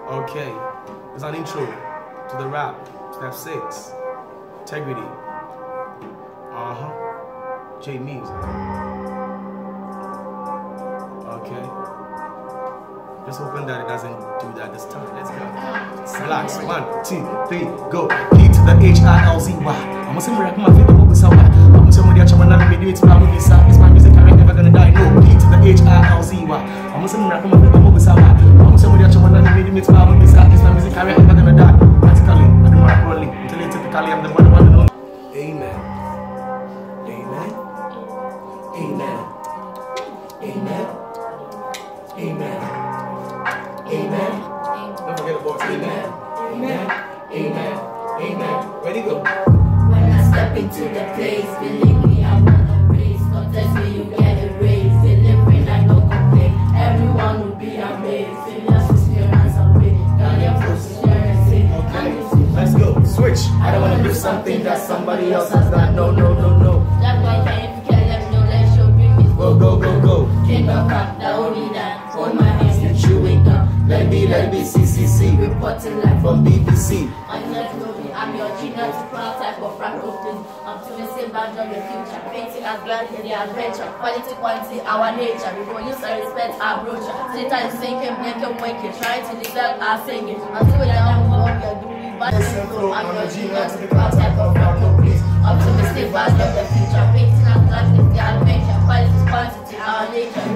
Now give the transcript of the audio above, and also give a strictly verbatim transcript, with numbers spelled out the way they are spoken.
Okay, it's an intro to the rap. Step six, integrity. Uh huh. J-Music. Okay. Just hoping that it doesn't do that this time. Let's go. Relax. One, two, three, go. P to the H I L Z Y. I'm gonna say my favorite move is how I'm gonna say my actual name. Maybe it's my movie. It's my music. I ain't never gonna die. No. P to the H I L Z Y. I'm gonna say my favorite move is how I'm gonna say my actual name. Maybe it's my movie. It's my music. I ain't never gonna die. Practically, I do rap only. Intellectually, I'm the one one and only. Amen. Amen. Amen. Amen. Amen. Amen. Don't forget about amen. Amen. Amen. Amen. Ready, go. When I step into the place, believe me, I'm not a race. Contest me, you get a raise. Delivering, I no complain. Everyone will be amazed. Failures is your answer away. Guardian force is your say. Okay, let's go. Switch. I don't want to do something that somebody else has done. No, no, no, no. That's why if you can let me know, let's show bring me. Go, go, go, go. Kingdom come, that only that. Hold my hands and chew it up. Let me, let me, C C C. Reporting live From B B C. I'm not moving, I'm your genius, proud type of rap thing. I'm to the same band of the future. Painting as glad in the adventure. Quality, quantity, our nature. We go use and respect our brochure. Sometimes thinking, make them wake it. Try to deserve our singing. Until we're down with what we are doing. But I'm your genius, proud type of rap please. Optimistic band of the future. Painting as glad in the adventure. Quality, quantity, our nature.